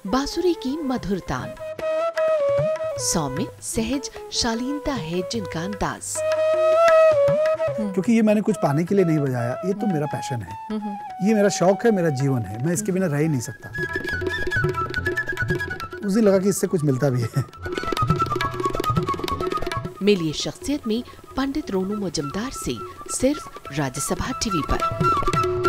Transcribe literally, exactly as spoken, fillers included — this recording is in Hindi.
बांसुरी की मधुर तान, सौम्य सहज शालीनता है जिनका अंदाज। क्योंकि ये मैंने कुछ पाने के लिए नहीं बजाया, ये तो मेरा पैशन है, ये मेरा शौक है, मेरा जीवन है, मैं इसके बिना रह ही नहीं सकता। उस दिन लगा कि इससे कुछ मिलता भी है। मिलिए शख्सियत में पंडित रोनू मजूमदार से सिर्फ राज्यसभा टीवी पर।